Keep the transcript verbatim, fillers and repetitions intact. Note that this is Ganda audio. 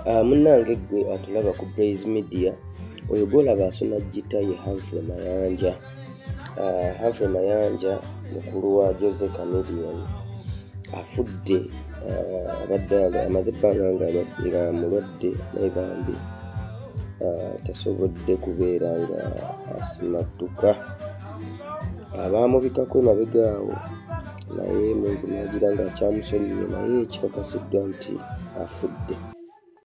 Uh, munnange gwe atulaba ku Blaze Media oyo gwolaba asuna gita ye Humphrey Mayanja. Uh, Humphrey Mayanja mukulu wa Jose Chameleone afudde abadde uh, amaze ebbanga nga mulwadde naye bambi uh, tasobodde kubeera nga asimatuka abaamubikako emabega awo naye nagira nga akyamusonyiye naye kikakasiddwa nti afudde.